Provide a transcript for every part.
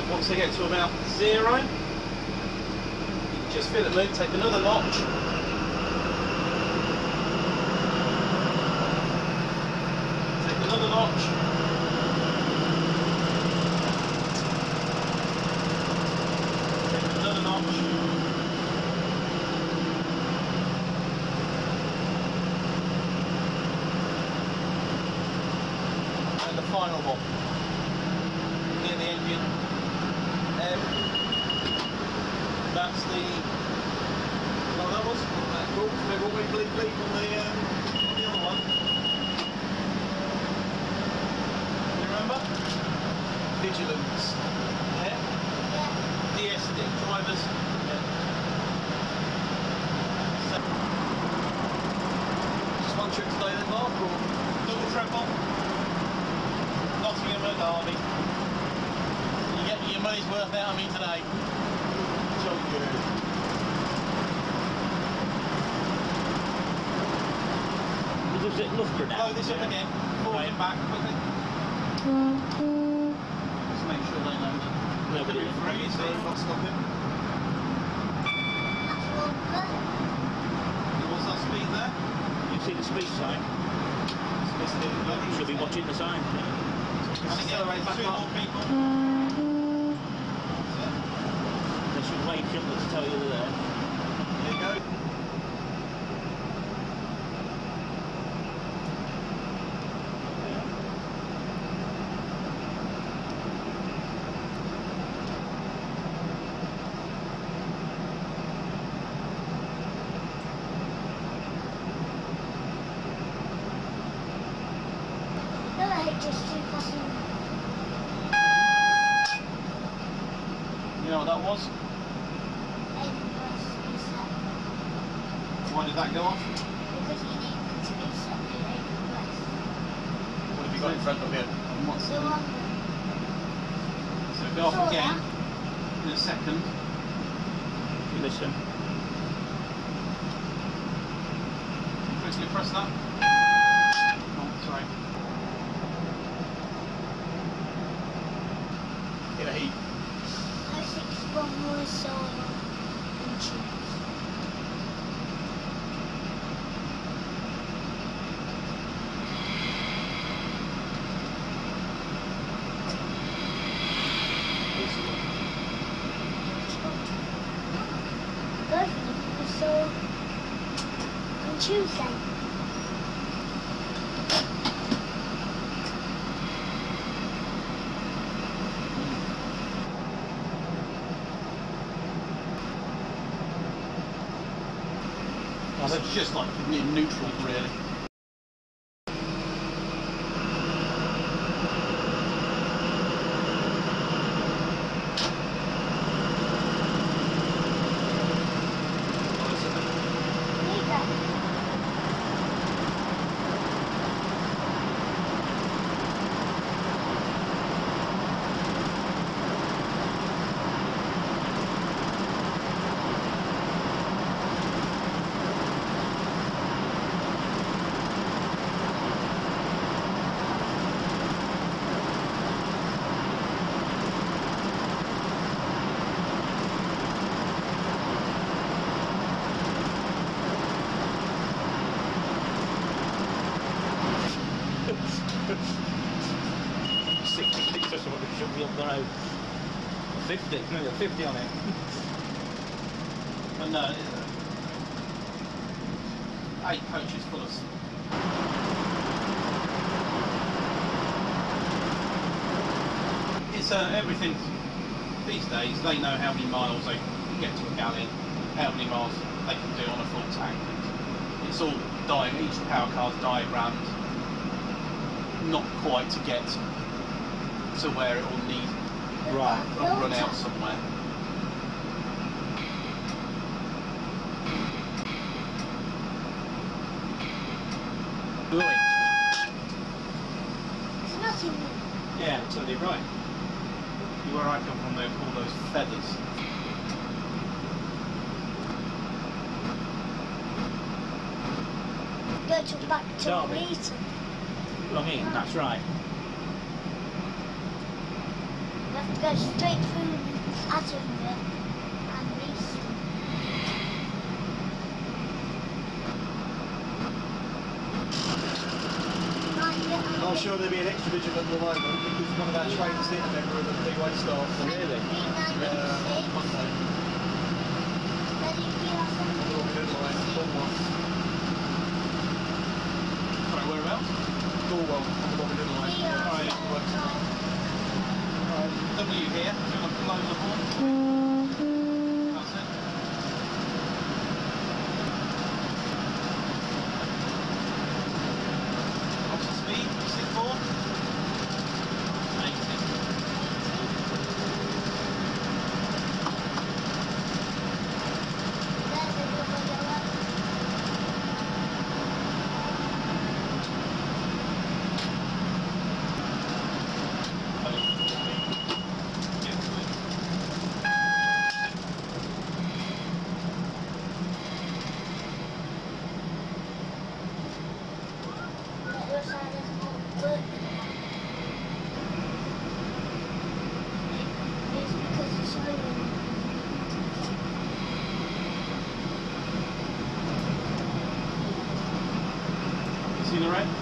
once they get to about 0, you just feel it move, take another notch. Take another notch. Take another notch. And the final one. Near the engine. That's the. No, that was. Cool. Maybe what we bleep on the other one. You remember? Vigilance. Yeah. DSD drivers. Yeah. So, just one trip today then, Mark, or double treble? Nottingham and Derby. You get your money's worth out of me today. So good. Is it Loughborough now? Blow this up again. Forward and back quickly. Just make sure they know that. Nobody They're free, so you're not stopping. What's that speed there? You see the speed sign? You should be watching the sign. And accelerate back up. People. They should wake up to tell you they're there. There you go. You know what that was? Why did that go off? Because you need to be separate request. What have you got in front of you? And what's The one so go off again in a second. Listen. Quickly press that. Oh, sorry. In a heat. I think one more solo and choose. Both of them were sold on Tuesday. Oh, that's just like in neutral, really. Just what they should be on the road. 50, no, 50 on it. But no, 8 coaches full of. It's everything. These days, they know how many miles they can get to a gallon, how many miles they can do on a full tank. It's all each power car's diagrammed, not quite to get to where it will need or run out somewhere. Blowing. It's nothing new. Yeah, totally right. Where I come from, they call those feathers. Go to back to Derby. meeting. I mean, that's right. Go straight through Attenborough and Beeston. I'm sure there'll be an extra digit at the moment because one of our trainers did a member of the freeway staff. Really? Monday. Northern Middle Line, Cornwall. Sorry, whereabouts? Cornwall, on the Northern Middle Line. W here. Do you want to blow the horn? That's it. What's the speed? What's it for? 80. See the red?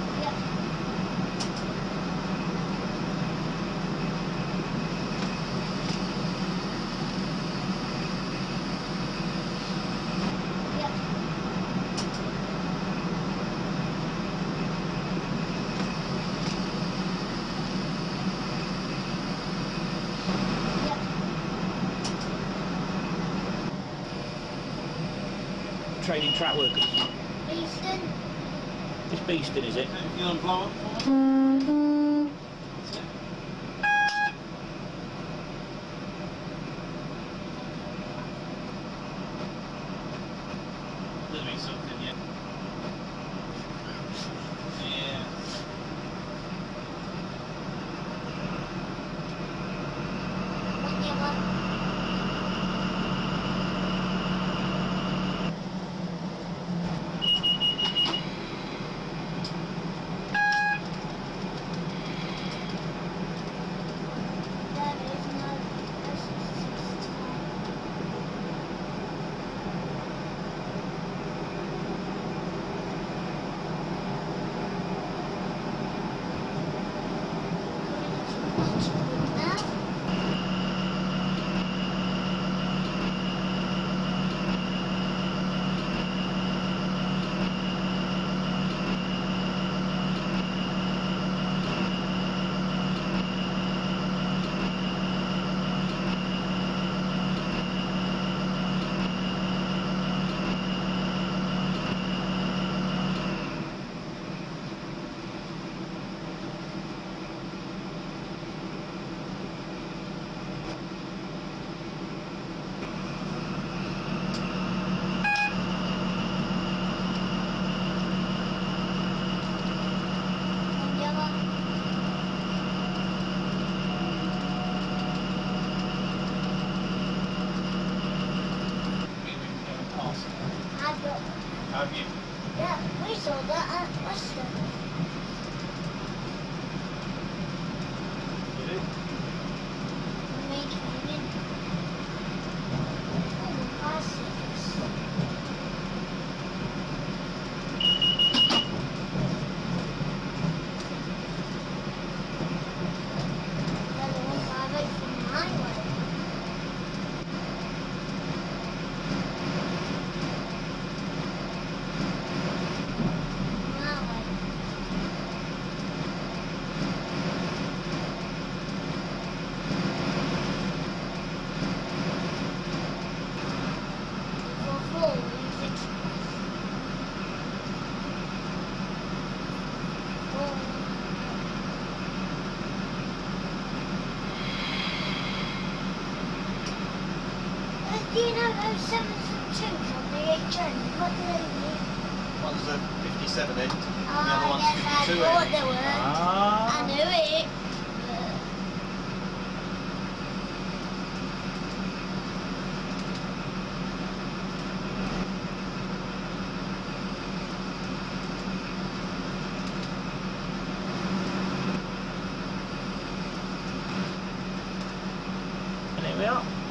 Training track workers. Beeston. It's Beeston, is it? If you want to blow up for me? That's it. Doing something, yeah. Yeah. Have you? Yeah, we saw that at Western. You do? When we came in. Oh, the classics. They're the ones I wrote from my way. My way. For full, we fix do you know those 7s and 2s on the HN? What do they mean? One's a 57 end, and the Oh, other one's yes, I 52 thought end. they were. Ah. I knew it. we are.